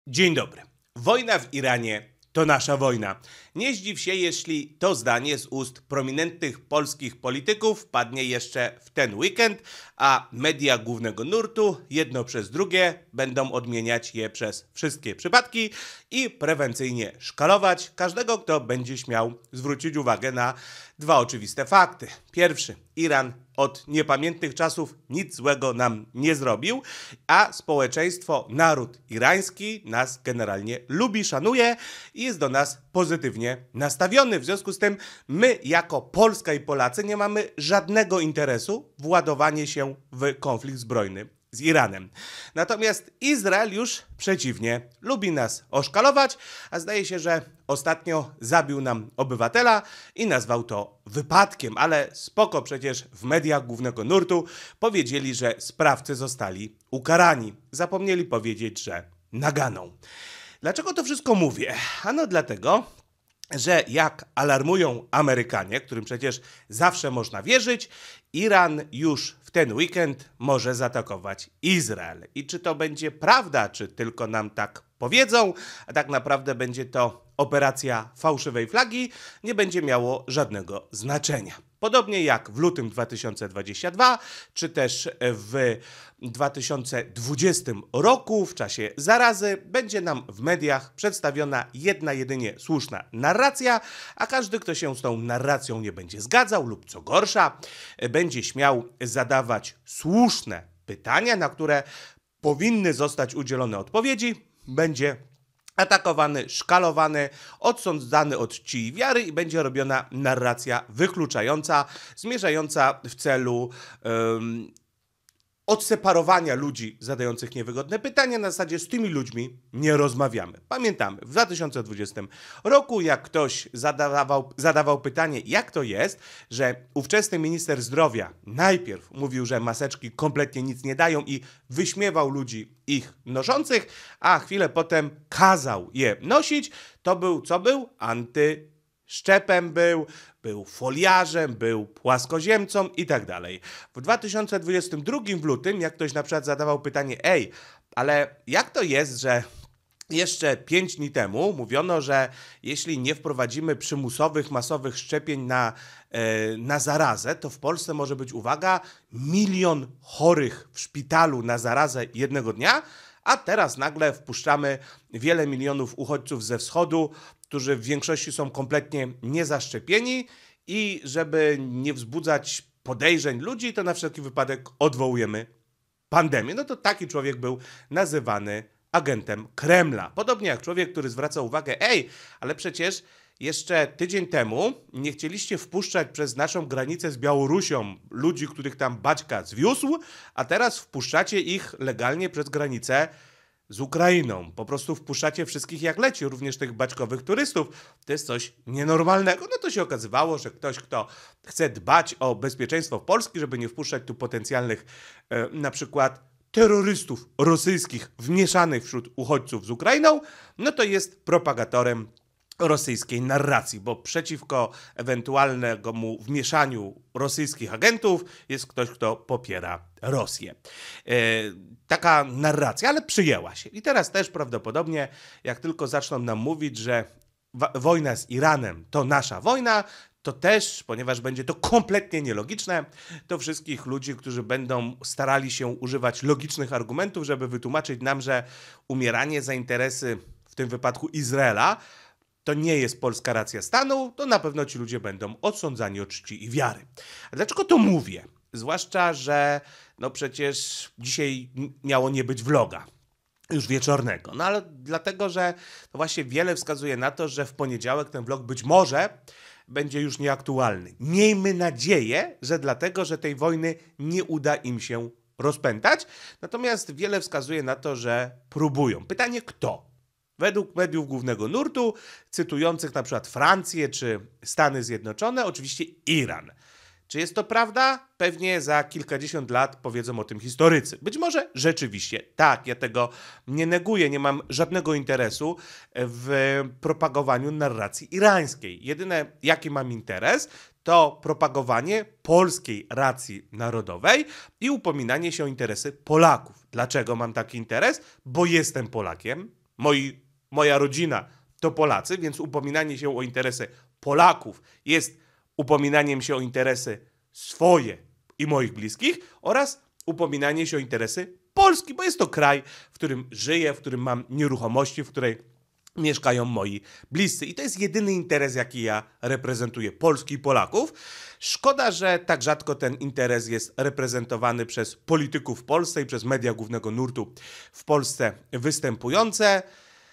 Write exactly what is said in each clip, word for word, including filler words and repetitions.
Dzień dobry. Wojna w Iranie to nasza wojna. Nie zdziw się, jeśli to zdanie z ust prominentnych polskich polityków padnie jeszcze w ten weekend, a media głównego nurtu jedno przez drugie będą odmieniać je przez wszystkie przypadki i prewencyjnie szkalować każdego, kto będzie śmiał zwrócić uwagę na dwa oczywiste fakty. Pierwszy, Iran od niepamiętnych czasów nic złego nam nie zrobił, a społeczeństwo, naród irański nas generalnie lubi, szanuje i jest do nas pozytywnie nastawiony. W związku z tym my jako Polska i Polacy nie mamy żadnego interesu w ładowanie się w konflikt zbrojny z Iranem. Natomiast Izrael już przeciwnie, lubi nas oszkalować, a zdaje się, że ostatnio zabił nam obywatela i nazwał to wypadkiem, ale spoko, przecież w mediach głównego nurtu powiedzieli, że sprawcy zostali ukarani. Zapomnieli powiedzieć, że naganą. Dlaczego to wszystko mówię? Ano dlatego, że jak alarmują Amerykanie, którym przecież zawsze można wierzyć, Iran już w ten weekend może zaatakować Izrael. I czy to będzie prawda, czy tylko nam tak powiedzą, a tak naprawdę będzie to operacja fałszywej flagi, nie będzie miało żadnego znaczenia. Podobnie jak w lutym dwa tysiące dwudziestym drugim, czy też w dwa tysiące dwudziestym roku, w czasie zarazy, będzie nam w mediach przedstawiona jedna jedynie słuszna narracja, a każdy, kto się z tą narracją nie będzie zgadzał lub co gorsza, będzie śmiał zadawać słuszne pytania, na które powinny zostać udzielone odpowiedzi, będzie atakowany, szkalowany, odsądzany od czci i wiary i będzie robiona narracja wykluczająca, zmierzająca w celu um, odseparowania ludzi zadających niewygodne pytania. Na zasadzie z tymi ludźmi nie rozmawiamy. Pamiętamy, w dwa tysiące dwudziestym roku, jak ktoś zadawał, zadawał pytanie, jak to jest, że ówczesny minister zdrowia najpierw mówił, że maseczki kompletnie nic nie dają i wyśmiewał ludzi ich noszących, a chwilę potem kazał je nosić, to był, co był? Anty Szczepem był, był foliarzem, był płaskoziemcą i tak dalej. W dwa tysiące dwudziestym drugim w lutym, jak ktoś na przykład zadawał pytanie, ej, ale jak to jest, że jeszcze pięć dni temu mówiono, że jeśli nie wprowadzimy przymusowych, masowych szczepień na, e, na zarazę, to w Polsce może być, uwaga, milion chorych w szpitalu na zarazę jednego dnia, a teraz nagle wpuszczamy wiele milionów uchodźców ze wschodu, którzy w większości są kompletnie niezaszczepieni i żeby nie wzbudzać podejrzeń ludzi, to na wszelki wypadek odwołujemy pandemię. No to taki człowiek był nazywany agentem Kremla. Podobnie jak człowiek, który zwraca uwagę, ej, ale przecież jeszcze tydzień temu nie chcieliście wpuszczać przez naszą granicę z Białorusią ludzi, których tam Baćka zwiózł, a teraz wpuszczacie ich legalnie przez granicę z Ukrainą. Po prostu wpuszczacie wszystkich jak leci, również tych baćkowych turystów. To jest coś nienormalnego. No to się okazywało, że ktoś, kto chce dbać o bezpieczeństwo Polski, żeby nie wpuszczać tu potencjalnych e, na przykład terrorystów rosyjskich wmieszanych wśród uchodźców z Ukrainą, no to jest propagatorem rosyjskiej narracji, bo przeciwko ewentualnemu wmieszaniu rosyjskich agentów jest ktoś, kto popiera Rosję. E, taka narracja, ale przyjęła się. I teraz też prawdopodobnie, jak tylko zaczną nam mówić, że wojna z Iranem to nasza wojna, to też, ponieważ będzie to kompletnie nielogiczne, to wszystkich ludzi, którzy będą starali się używać logicznych argumentów, żeby wytłumaczyć nam, że umieranie za interesy, w tym wypadku Izraela, to nie jest polska racja stanu, to na pewno ci ludzie będą odsądzani od czci i wiary. A dlaczego to mówię? Zwłaszcza, że no przecież dzisiaj miało nie być vloga, już wieczornego. No ale dlatego, że to właśnie wiele wskazuje na to, że w poniedziałek ten vlog być może będzie już nieaktualny. Miejmy nadzieję, że dlatego, że tej wojny nie uda im się rozpętać, natomiast wiele wskazuje na to, że próbują. Pytanie kto? Według mediów głównego nurtu, cytujących na przykład Francję czy Stany Zjednoczone, oczywiście Iran. Czy jest to prawda? Pewnie za kilkadziesiąt lat powiedzą o tym historycy. Być może rzeczywiście tak, ja tego nie neguję, nie mam żadnego interesu w propagowaniu narracji irańskiej. Jedyne, jaki mam interes, to propagowanie polskiej racji narodowej i upominanie się o interesy Polaków. Dlaczego mam taki interes? Bo jestem Polakiem. moi, moja rodzina to Polacy, więc upominanie się o interesy Polaków jest upominaniem się o interesy swoje i moich bliskich oraz upominanie się o interesy Polski, bo jest to kraj, w którym żyję, w którym mam nieruchomości, w której mieszkają moi bliscy. I to jest jedyny interes, jaki ja reprezentuję, Polski i Polaków. Szkoda, że tak rzadko ten interes jest reprezentowany przez polityków w Polsce i przez media głównego nurtu w Polsce występujące,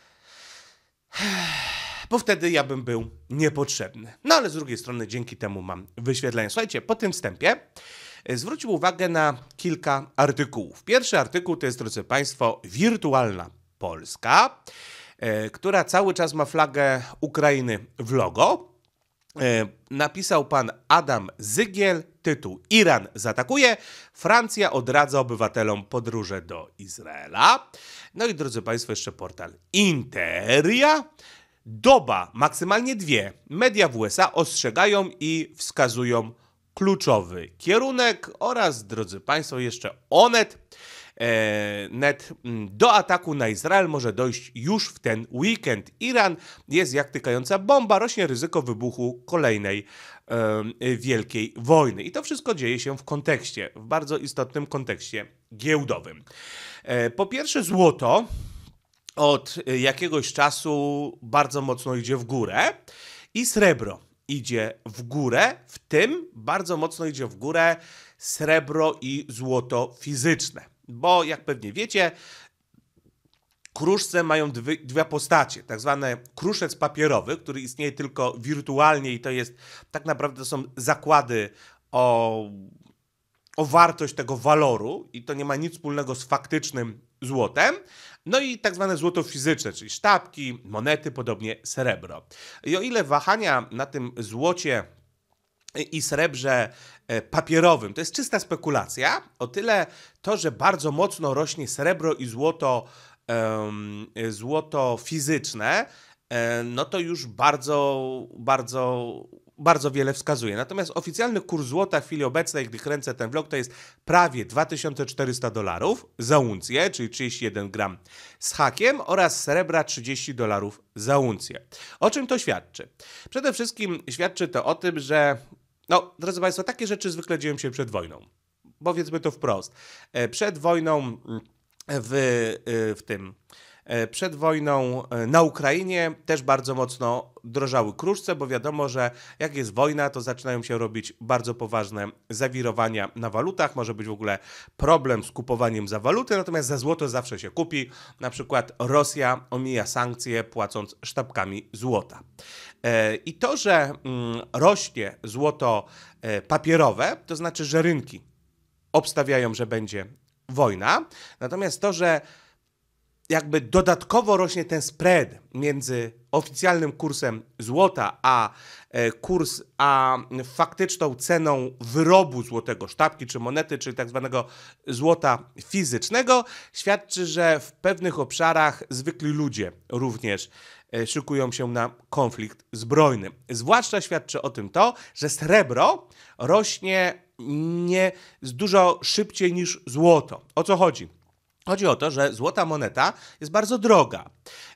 bo wtedy ja bym był niepotrzebny. No ale z drugiej strony dzięki temu mam wyświetlenia. Słuchajcie, po tym wstępie zwrócił uwagę na kilka artykułów. Pierwszy artykuł to jest, drodzy Państwo, Wirtualna Polska, która cały czas ma flagę Ukrainy w logo. Napisał pan Adam Zygiel, tytuł Iran zaatakuje, Francja odradza obywatelom podróże do Izraela. No i drodzy Państwo, jeszcze portal Interia. Doba, maksymalnie dwie. Media w U S A ostrzegają i wskazują kluczowy kierunek oraz, drodzy Państwo, jeszcze Onet. E, net do ataku na Izrael może dojść już w ten weekend. Iran jest jak tykająca bomba, rośnie ryzyko wybuchu kolejnej e, wielkiej wojny. I to wszystko dzieje się w kontekście, w bardzo istotnym kontekście giełdowym. E, po pierwsze, złoto od jakiegoś czasu bardzo mocno idzie w górę i srebro idzie w górę, w tym bardzo mocno idzie w górę srebro i złoto fizyczne. Bo jak pewnie wiecie, kruszce mają dwie, dwie postacie. Tak zwany kruszec papierowy, który istnieje tylko wirtualnie i to jest tak naprawdę to są zakłady o, o wartość tego waloru i to nie ma nic wspólnego z faktycznym złotem. No i tak zwane złoto fizyczne, czyli sztabki, monety, podobnie srebro. I o ile wahania na tym złocie i srebrze papierowym to jest czysta spekulacja, o tyle to, że bardzo mocno rośnie srebro i złoto, um, złoto fizyczne, um, no to już bardzo, bardzo, bardzo wiele wskazuje. Natomiast oficjalny kurs złota w chwili obecnej, gdy kręcę ten vlog, to jest prawie dwa tysiące czterysta dolarów za uncję, czyli trzydzieści jeden gram z hakiem, oraz srebra trzydzieści dolarów za uncję. O czym to świadczy? Przede wszystkim świadczy to o tym, że no, drodzy Państwo, takie rzeczy zwykle dzieją się przed wojną. Powiedzmy to wprost. Przed wojną w, w tym, przed wojną na Ukrainie też bardzo mocno drożały kruszce, bo wiadomo, że jak jest wojna, to zaczynają się robić bardzo poważne zawirowania na walutach. Może być w ogóle problem z kupowaniem za waluty, natomiast za złoto zawsze się kupi. Na przykład Rosja omija sankcje, płacąc sztabkami złota. I to, że rośnie złoto papierowe, to znaczy, że rynki obstawiają, że będzie wojna. Natomiast to, że jakby dodatkowo rośnie ten spread między oficjalnym kursem złota, a kurs, a faktyczną ceną wyrobu złotego, sztabki czy monety, czyli tak zwanego złota fizycznego, świadczy, że w pewnych obszarach zwykli ludzie również szykują się na konflikt zbrojny. Zwłaszcza świadczy o tym to, że srebro rośnie nie dużo szybciej niż złoto. O co chodzi? Chodzi o to, że złota moneta jest bardzo droga.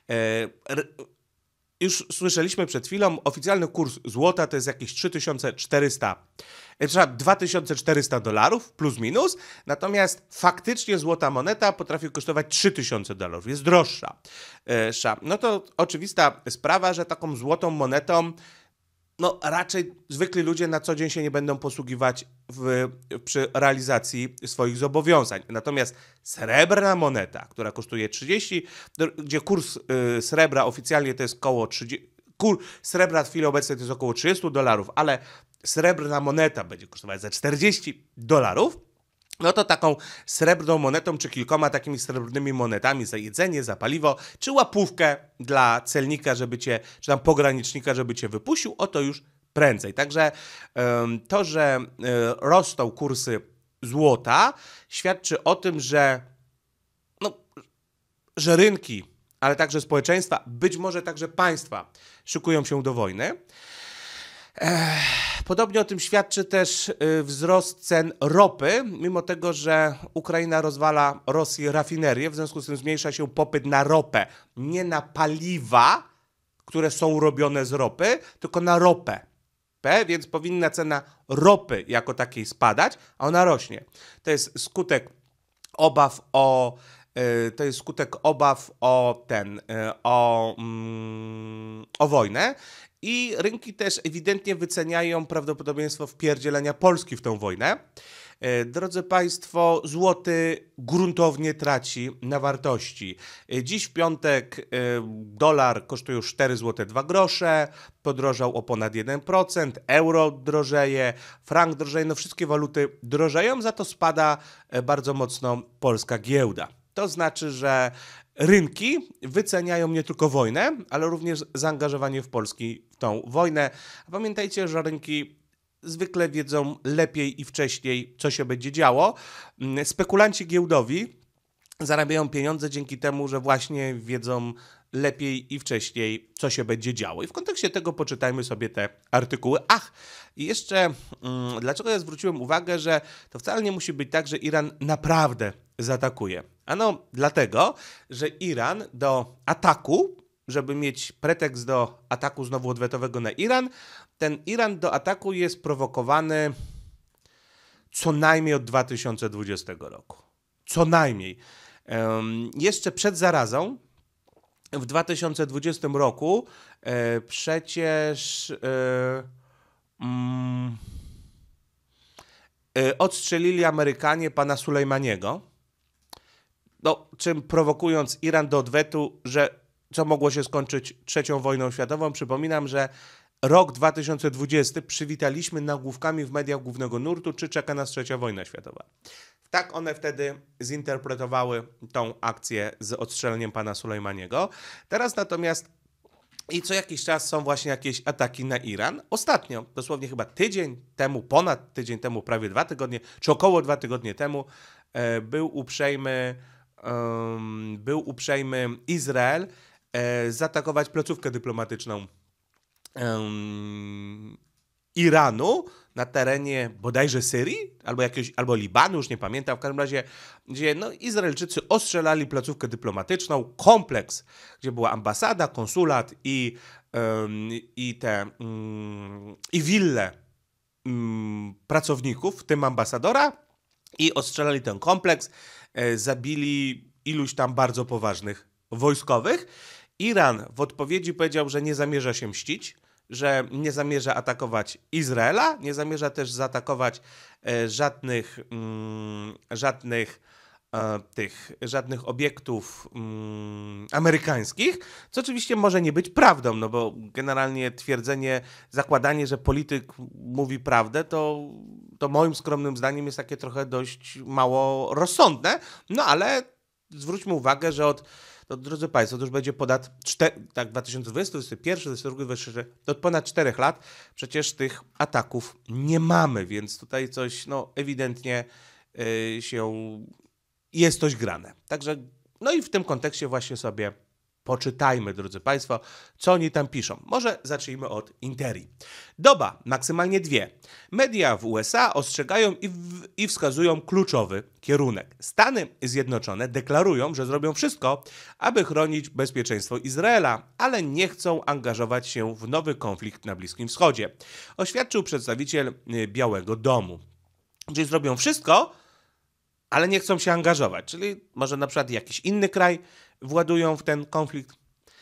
Już słyszeliśmy przed chwilą, oficjalny kurs złota to jest jakieś trzy tysiące czterysta, dwa tysiące czterysta dolarów plus minus, natomiast faktycznie złota moneta potrafi kosztować trzy tysiące dolarów, jest droższa. No to oczywista sprawa, że taką złotą monetą no raczej zwykli ludzie na co dzień się nie będą posługiwać w, przy realizacji swoich zobowiązań. Natomiast srebrna moneta, która kosztuje trzydzieści, gdzie kurs y, srebra oficjalnie to jest około trzydzieści, kurs srebra w chwili obecnej to jest około trzydzieści dolarów, ale srebrna moneta będzie kosztować za czterdzieści dolarów, no to taką srebrną monetą, czy kilkoma takimi srebrnymi monetami za jedzenie, za paliwo, czy łapówkę dla celnika, żeby cię, czy tam pogranicznika, żeby cię wypuścił, o to już prędzej. Także ym, to, że y, rosną kursy złota, świadczy o tym, że, no, że rynki, ale także społeczeństwa, być może także państwa szykują się do wojny. Ech, Podobnie o tym świadczy też y, wzrost cen ropy, mimo tego, że Ukraina rozwala Rosji rafinerię, w związku z tym zmniejsza się popyt na ropę, nie na paliwa, które są robione z ropy, tylko na ropę. Więc powinna cena ropy jako takiej spadać, a ona rośnie. To jest skutek obaw o to jest skutek obaw o ten, o, mm, o wojnę i rynki też ewidentnie wyceniają prawdopodobieństwo wpierdzielenia Polski w tę wojnę. Drodzy Państwo, złoty gruntownie traci na wartości. Dziś w piątek dolar kosztuje już cztery złote dwa grosze, podrożał o ponad jeden procent, euro drożeje, frank drożeje, no wszystkie waluty drożeją, za to spada bardzo mocno polska giełda. To znaczy, że rynki wyceniają nie tylko wojnę, ale również zaangażowanie w Polski w tą wojnę. A pamiętajcie, że rynki zwykle wiedzą lepiej i wcześniej, co się będzie działo. Spekulanci giełdowi zarabiają pieniądze dzięki temu, że właśnie wiedzą lepiej i wcześniej, co się będzie działo. I w kontekście tego poczytajmy sobie te artykuły. Ach, i jeszcze hmm, dlaczego ja zwróciłem uwagę, że to wcale nie musi być tak, że Iran naprawdę zaatakuje. Ano dlatego, że Iran do ataku, żeby mieć pretekst do ataku znowu odwetowego na Iran, ten Iran do ataku jest prowokowany co najmniej od dwa tysiące dwudziestego roku. Co najmniej. Um, jeszcze przed zarazą w dwa tysiące dwudziestym roku e, przecież e, mm, e, odstrzelili Amerykanie pana Sulejmaniego, no, czym prowokując Iran do odwetu, że co mogło się skończyć trzecią wojną światową. Przypominam, że rok dwa tysiące dwudziesty przywitaliśmy nagłówkami w mediach głównego nurtu, czy czeka nas trzecia wojna światowa. Tak one wtedy zinterpretowały tą akcję z odstrzeleniem pana Sulejmaniego. Teraz natomiast i co jakiś czas są właśnie jakieś ataki na Iran. Ostatnio, dosłownie chyba tydzień temu, ponad tydzień temu, prawie dwa tygodnie, czy około dwa tygodnie temu, e, był uprzejmy, um, był uprzejmy Izrael e, zaatakować placówkę dyplomatyczną um, Iranu na terenie bodajże Syrii, albo jakiegoś, albo Libanu, już nie pamiętam, w każdym razie, gdzie no, Izraelczycy ostrzelali placówkę dyplomatyczną, kompleks, gdzie była ambasada, konsulat i, um, i te um, i wille um, pracowników, w tym ambasadora, i ostrzelali ten kompleks, e, zabili iluś tam bardzo poważnych wojskowych. Iran w odpowiedzi powiedział, że nie zamierza się mścić, że nie zamierza atakować Izraela, nie zamierza też zaatakować e, żadnych, mm, żadnych, e, tych, żadnych obiektów mm, amerykańskich, co oczywiście może nie być prawdą, no bo generalnie twierdzenie, zakładanie, że polityk mówi prawdę, to, to moim skromnym zdaniem jest takie trochę dość mało rozsądne, no ale zwróćmy uwagę, że od To, drodzy Państwo, to już będzie ponad cztery, tak, dwa tysiące dwudziesty, dwudziesty pierwszy, dwudziesty drugi, dwudziesty trzeci, od ponad czterech lat przecież tych ataków nie mamy, więc tutaj coś no, ewidentnie yy, się jest coś grane. Także, no i w tym kontekście właśnie sobie poczytajmy, drodzy Państwo, co oni tam piszą. Może zacznijmy od Interi. Doba, maksymalnie dwie. Media w U S A ostrzegają i, w, i wskazują kluczowy kierunek. Stany Zjednoczone deklarują, że zrobią wszystko, aby chronić bezpieczeństwo Izraela, ale nie chcą angażować się w nowy konflikt na Bliskim Wschodzie, oświadczył przedstawiciel Białego Domu. Czyli zrobią wszystko, ale nie chcą się angażować. Czyli może na przykład jakiś inny kraj władują w ten konflikt.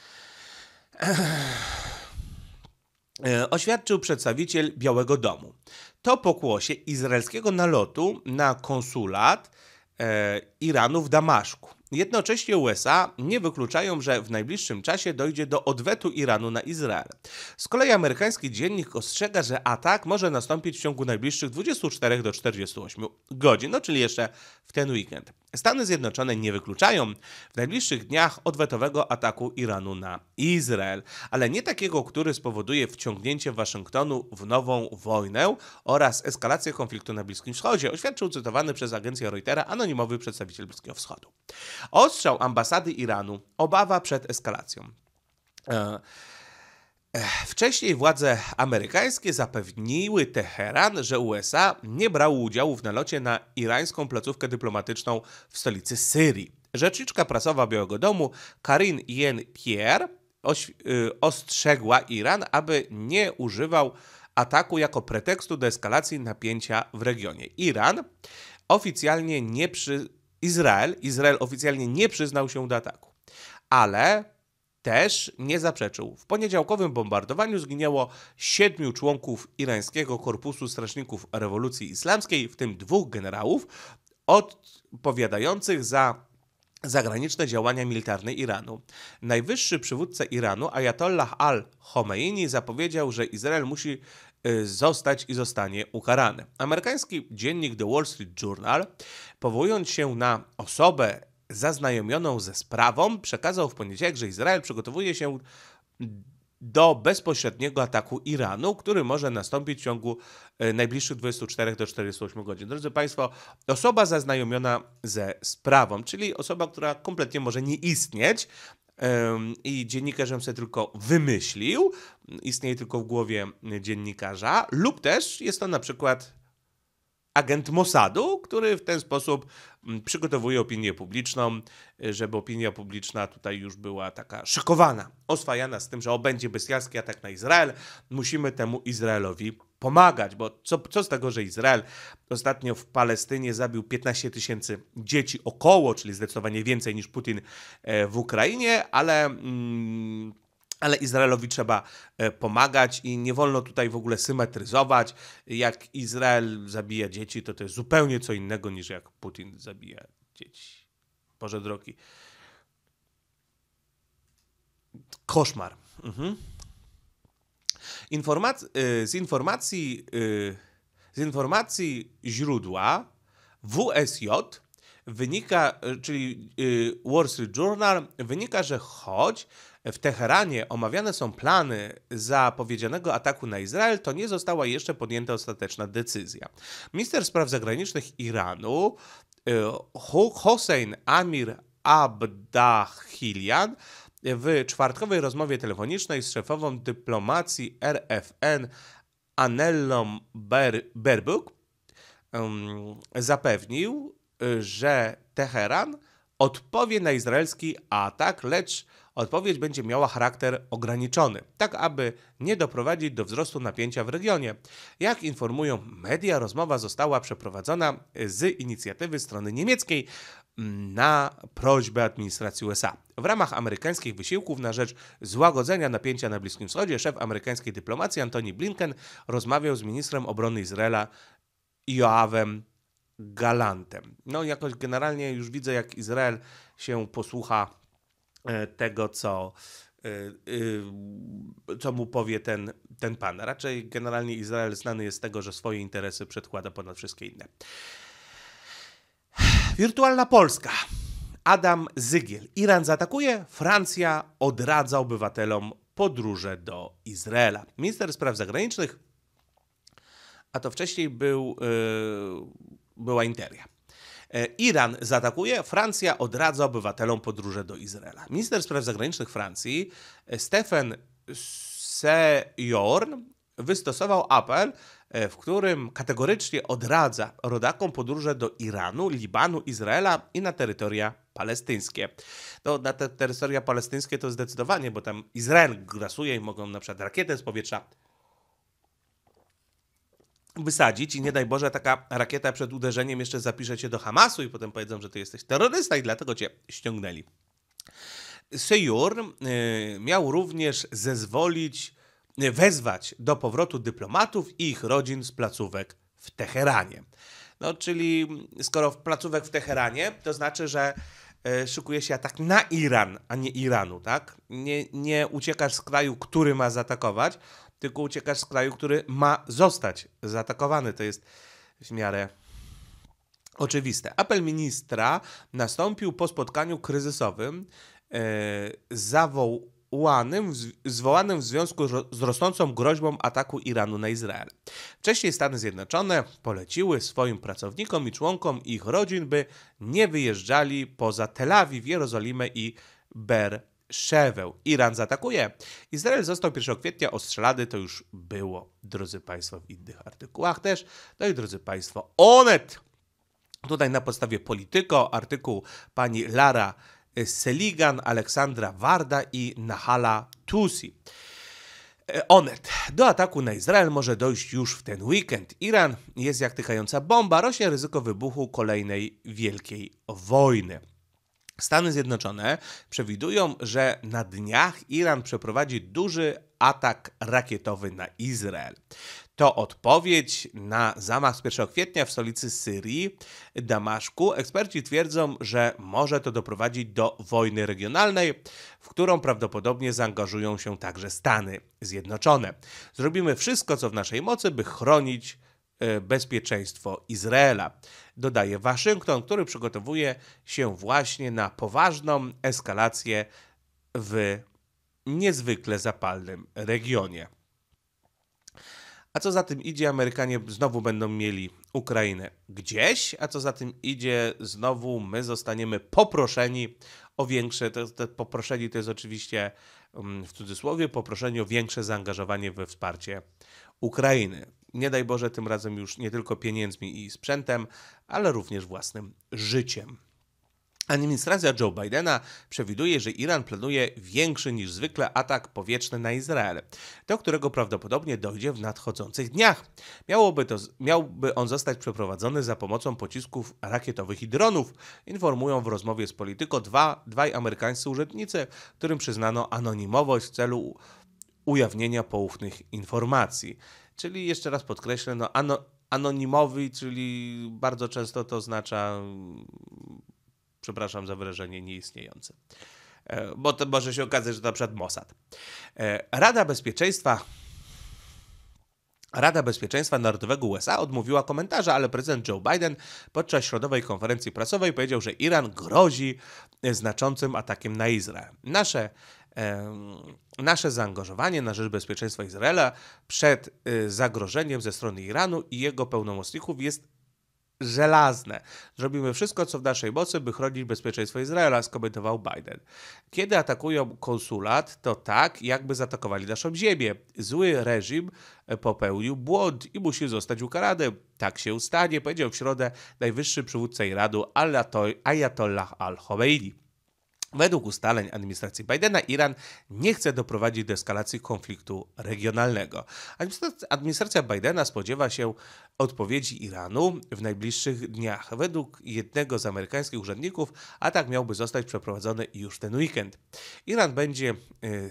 Oświadczył przedstawiciel Białego Domu. To pokłosie izraelskiego nalotu na konsulat e, Iranu w Damaszku. Jednocześnie U S A nie wykluczają, że w najbliższym czasie dojdzie do odwetu Iranu na Izrael. Z kolei amerykański dziennik ostrzega, że atak może nastąpić w ciągu najbliższych dwudziestu czterech do czterdziestu ośmiu godzin, no czyli jeszcze w ten weekend. Stany Zjednoczone nie wykluczają w najbliższych dniach odwetowego ataku Iranu na Izrael, ale nie takiego, który spowoduje wciągnięcie Waszyngtonu w nową wojnę oraz eskalację konfliktu na Bliskim Wschodzie, oświadczył cytowany przez agencję Reutera anonimowy przedstawiciel Bliskiego Wschodu. Ostrzał ambasady Iranu, obawa przed eskalacją. Wcześniej władze amerykańskie zapewniły Teheran, że U S A nie brało udziału w nalocie na irańską placówkę dyplomatyczną w stolicy Syrii. Rzeczniczka prasowa Białego Domu Karine Jean-Pierre ostrzegła Iran, aby nie używał ataku jako pretekstu do eskalacji napięcia w regionie. Iran oficjalnie nie przy... Izrael, Izrael oficjalnie nie przyznał się do ataku, ale też nie zaprzeczył. W poniedziałkowym bombardowaniu zginęło siedmiu członków irańskiego Korpusu Strażników Rewolucji Islamskiej, w tym dwóch generałów odpowiadających za zagraniczne działania militarne Iranu. Najwyższy przywódca Iranu, Ajatollah al-Khomeini, zapowiedział, że Izrael musi zostać i zostanie ukarany. Amerykański dziennik The Wall Street Journal, powołując się na osobę zaznajomioną ze sprawą, przekazał w poniedziałek, że Izrael przygotowuje się do bezpośredniego ataku Iranu, który może nastąpić w ciągu najbliższych dwudziestu czterech do czterdziestu ośmiu godzin. Drodzy Państwo, osoba zaznajomiona ze sprawą, czyli osoba, która kompletnie może nie istnieć ym, i dziennikarzem sobie tylko wymyślił, istnieje tylko w głowie dziennikarza, lub też jest to na przykład agent Mossadu, który w ten sposób przygotowuje opinię publiczną, żeby opinia publiczna tutaj już była taka szykowana, oswajana z tym, że o, będzie bestialski atak na Izrael, musimy temu Izraelowi pomagać, bo co, co z tego, że Izrael ostatnio w Palestynie zabił piętnaście tysięcy dzieci około, czyli zdecydowanie więcej niż Putin w Ukrainie, ale... Mm, Ale Izraelowi trzeba pomagać i nie wolno tutaj w ogóle symetryzować. Jak Izrael zabija dzieci, to to jest zupełnie co innego niż jak Putin zabija dzieci. Boże drogi. Koszmar. Mhm. Informac- z, informacji, z informacji źródła W S J wynika, czyli Wall Street Journal, wynika, że choć w Teheranie omawiane są plany zapowiedzianego ataku na Izrael, to nie została jeszcze podjęta ostateczna decyzja. Minister spraw zagranicznych Iranu Hossein Amir Abdahilian w czwartkowej rozmowie telefonicznej z szefową dyplomacji R F N Anellą Baerbock um, zapewnił, że Teheran odpowie na izraelski atak, lecz odpowiedź będzie miała charakter ograniczony, tak aby nie doprowadzić do wzrostu napięcia w regionie. Jak informują media, rozmowa została przeprowadzona z inicjatywy strony niemieckiej na prośbę administracji U S A. W ramach amerykańskich wysiłków na rzecz złagodzenia napięcia na Bliskim Wschodzie szef amerykańskiej dyplomacji Antony Blinken rozmawiał z ministrem obrony Izraela Yoavem Galantem. No jakoś generalnie już widzę, jak Izrael się posłucha tego, co, co mu powie ten, ten pan. Raczej generalnie Izrael znany jest z tego, że swoje interesy przedkłada ponad wszystkie inne. Wirtualna Polska. Adam Zygiel. Iran zaatakuje, Francja odradza obywatelom podróże do Izraela. Minister spraw zagranicznych, a to wcześniej był, yy, była Interia. Iran zaatakuje, Francja odradza obywatelom podróże do Izraela. Minister spraw zagranicznych Francji Stephen Sejourn wystosował apel, w którym kategorycznie odradza rodakom podróże do Iranu, Libanu, Izraela i na terytoria palestyńskie. No, na te terytoria palestyńskie to zdecydowanie, bo tam Izrael grasuje i mogą na przykład rakietę z powietrza wysadzić i nie daj Boże taka rakieta przed uderzeniem jeszcze zapisze cię do Hamasu i potem powiedzą, że ty jesteś terrorysta i dlatego cię ściągnęli. Sejourn y, miał również zezwolić, y, wezwać do powrotu dyplomatów i ich rodzin z placówek w Teheranie. No, czyli skoro w placówek w Teheranie, to znaczy, że y, szykuje się atak na Iran, a nie Iranu, tak? Nie, nie uciekasz z kraju, który ma zaatakować, tylko uciekasz z kraju, który ma zostać zaatakowany. To jest w miarę oczywiste. Apel ministra nastąpił po spotkaniu kryzysowym e, zawołanym, zwołanym w związku z rosnącą groźbą ataku Iranu na Izrael. Wcześniej Stany Zjednoczone poleciły swoim pracownikom i członkom ich rodzin, by nie wyjeżdżali poza Tel Awiw, Jerozolimę i Ber Szeweł. Iran zaatakuje. Izrael został pierwszego kwietnia ostrzelany, to już było, drodzy Państwo, w innych artykułach też. No i drodzy Państwo, Onet. Tutaj na podstawie Polityko, artykuł pani Lara Seligan, Aleksandra Warda i Nahala Tusi. Onet. Do ataku na Izrael może dojść już w ten weekend. Iran jest jak tykająca bomba, rośnie ryzyko wybuchu kolejnej wielkiej wojny. Stany Zjednoczone przewidują, że na dniach Iran przeprowadzi duży atak rakietowy na Izrael. To odpowiedź na zamach z pierwszego kwietnia w stolicy Syrii, Damaszku. Eksperci twierdzą, że może to doprowadzić do wojny regionalnej, w którą prawdopodobnie zaangażują się także Stany Zjednoczone. Zrobimy wszystko, co w naszej mocy, by chronić bezpieczeństwo Izraela. Dodaje Waszyngton, który przygotowuje się właśnie na poważną eskalację w niezwykle zapalnym regionie. A co za tym idzie, Amerykanie znowu będą mieli Ukrainę gdzieś, a co za tym idzie, znowu my zostaniemy poproszeni o większe, to, to poproszeni to jest oczywiście w cudzysłowie, poproszeni o większe zaangażowanie we wsparcie Ukrainy. Nie daj Boże, tym razem już nie tylko pieniędzmi i sprzętem, ale również własnym życiem. Administracja Joe Bidena przewiduje, że Iran planuje większy niż zwykle atak powietrzny na Izrael, do którego prawdopodobnie dojdzie w nadchodzących dniach. Miałoby, to, miałby on zostać przeprowadzony za pomocą pocisków rakietowych i dronów, informują w rozmowie z Polityko dwa, dwaj amerykańscy urzędnicy, którym przyznano anonimowość w celu ujawnienia poufnych informacji. Czyli jeszcze raz podkreślę, no, ano, anonimowy, czyli bardzo często to oznacza, przepraszam za wyrażenie, nieistniejący. Bo to może się okazać, że to na przykład Mossad. Rada Bezpieczeństwa Rada Bezpieczeństwa Narodowego U S A odmówiła komentarza, ale prezydent Joe Biden podczas środowej konferencji prasowej powiedział, że Iran grozi znaczącym atakiem na Izrael. Nasze Nasze zaangażowanie na rzecz bezpieczeństwa Izraela przed zagrożeniem ze strony Iranu i jego pełnomocników jest żelazne. Zrobimy wszystko, co w naszej mocy, by chronić bezpieczeństwo Izraela, skomentował Biden. Kiedy atakują konsulat, to tak, jakby zaatakowali naszą ziemię. Zły reżim popełnił błąd i musi zostać ukarany. Tak się stanie, powiedział w środę najwyższy przywódca Iranu Ayatollah al-Khomeini. Według ustaleń administracji Bidena Iran nie chce doprowadzić do eskalacji konfliktu regionalnego. Administracja Bidena spodziewa się odpowiedzi Iranu w najbliższych dniach. Według jednego z amerykańskich urzędników atak miałby zostać przeprowadzony już ten weekend. Iran będzie... Yy,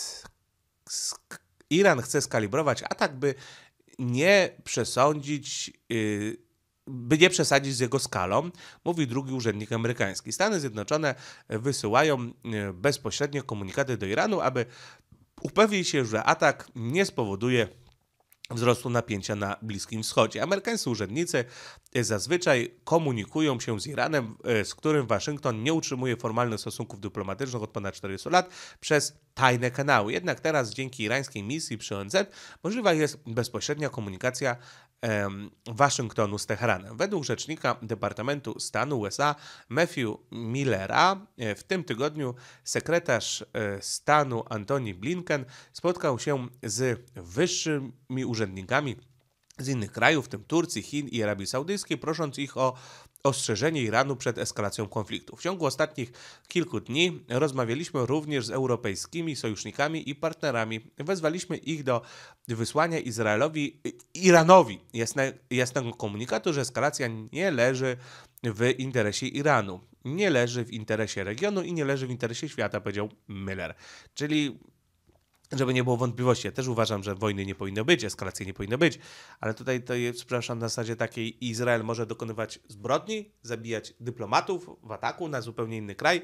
sk- Iran chce skalibrować atak, by nie przesądzić... Yy, by nie przesadzić z jego skalą, mówi drugi urzędnik amerykański. Stany Zjednoczone wysyłają bezpośrednio komunikaty do Iranu, aby upewnić się, że atak nie spowoduje wzrostu napięcia na Bliskim Wschodzie. Amerykańscy urzędnicy zazwyczaj komunikują się z Iranem, z którym Waszyngton nie utrzymuje formalnych stosunków dyplomatycznych od ponad czterdziestu lat, przez tajne kanały. Jednak teraz dzięki irańskiej misji przy O N Z możliwa jest bezpośrednia komunikacja em, Waszyngtonu z Teheranem. Według rzecznika Departamentu Stanu U S A Matthew Millera w tym tygodniu sekretarz stanu Antony Blinken spotkał się z wyższymi urzędnikami z innych krajów, w tym Turcji, Chin i Arabii Saudyjskiej, prosząc ich o ostrzeżenie Iranu przed eskalacją konfliktu. W ciągu ostatnich kilku dni rozmawialiśmy również z europejskimi sojusznikami i partnerami. Wezwaliśmy ich do wysłania Izraelowi, Iranowi jasne, jasnego komunikatu, że eskalacja nie leży w interesie Iranu, nie leży w interesie regionu i nie leży w interesie świata, powiedział Miller. Czyli żeby nie było wątpliwości, ja też uważam, że wojny nie powinno być, eskalacji nie powinno być, ale tutaj to jest, przepraszam, na zasadzie takiej Izrael może dokonywać zbrodni, zabijać dyplomatów w ataku na zupełnie inny kraj,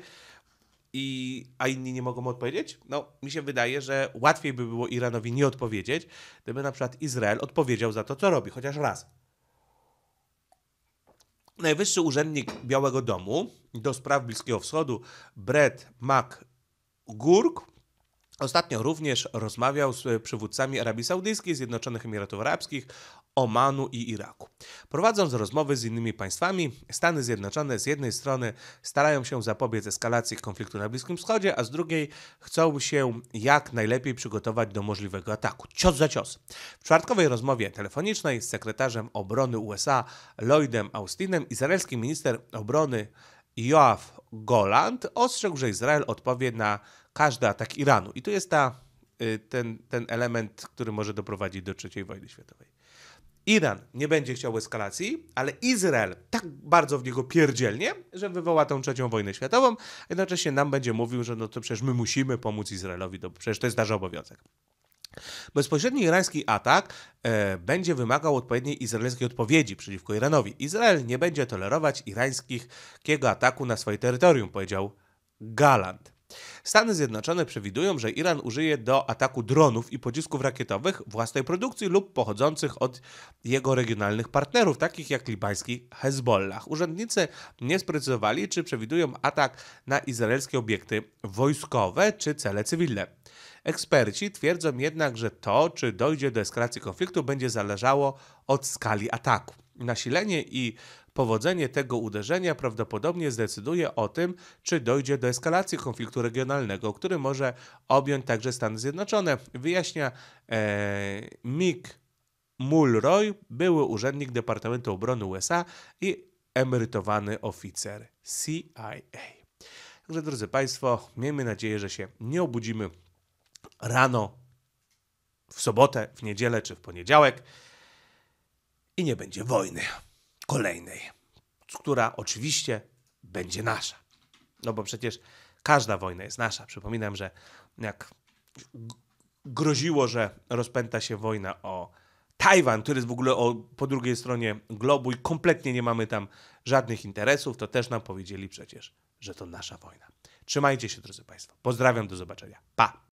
i, a inni nie mogą odpowiedzieć? No, mi się wydaje, że łatwiej by było Iranowi nie odpowiedzieć, gdyby na przykład Izrael odpowiedział za to, co robi, chociaż raz. Najwyższy urzędnik Białego Domu do spraw Bliskiego Wschodu, Brett McGurk, Ostatnio również rozmawiał z przywódcami Arabii Saudyjskiej, Zjednoczonych Emiratów Arabskich, Omanu i Iraku. Prowadząc rozmowy z innymi państwami, Stany Zjednoczone z jednej strony starają się zapobiec eskalacji konfliktu na Bliskim Wschodzie, a z drugiej chcą się jak najlepiej przygotować do możliwego ataku. Cios za cios. W czwartkowej rozmowie telefonicznej z sekretarzem obrony U S A Lloydem Austinem izraelski minister obrony Yoav Gallant ostrzegł, że Izrael odpowie na każdy atak Iranu. I tu jest ta, ten, ten element, który może doprowadzić do trzeciej wojny światowej. Iran nie będzie chciał eskalacji, ale Izrael tak bardzo w niego pierdzielnie, że wywoła tą trzecią wojnę światową, a jednocześnie nam będzie mówił, że no to przecież my musimy pomóc Izraelowi, to przecież to jest nasz obowiązek. Bezpośredni irański atak e, będzie wymagał odpowiedniej izraelskiej odpowiedzi przeciwko Iranowi. Izrael nie będzie tolerować irańskiego ataku na swoje terytorium, powiedział Gallant. Stany Zjednoczone przewidują, że Iran użyje do ataku dronów i pocisków rakietowych własnej produkcji lub pochodzących od jego regionalnych partnerów, takich jak libański Hezbollah. Urzędnicy nie sprecyzowali, czy przewidują atak na izraelskie obiekty wojskowe czy cele cywilne. Eksperci twierdzą jednak, że to, czy dojdzie do eskalacji konfliktu, będzie zależało od skali ataku. Nasilenie i powodzenie tego uderzenia prawdopodobnie zdecyduje o tym, czy dojdzie do eskalacji konfliktu regionalnego, który może objąć także Stany Zjednoczone, wyjaśnia e, Mick Mulroy, były urzędnik Departamentu Obrony U S A i emerytowany oficer C I A. Także drodzy Państwo, miejmy nadzieję, że się nie obudzimy rano w sobotę, w niedzielę czy w poniedziałek i nie będzie wojny kolejnej, która oczywiście będzie nasza. No bo przecież każda wojna jest nasza. Przypominam, że jak groziło, że rozpęta się wojna o Tajwan, który jest w ogóle o, po drugiej stronie globu i kompletnie nie mamy tam żadnych interesów, to też nam powiedzieli przecież, że to nasza wojna. Trzymajcie się, drodzy Państwo. Pozdrawiam, do zobaczenia. Pa!